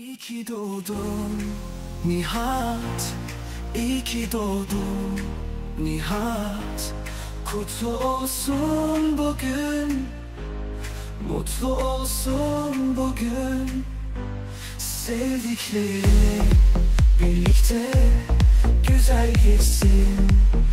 İyi ki doğdun Nihat, iyi ki doğdun Nihat. Kutlu olsun bugün, mutlu olsun bugün. Sevdikleri birlikte güzel geçsin.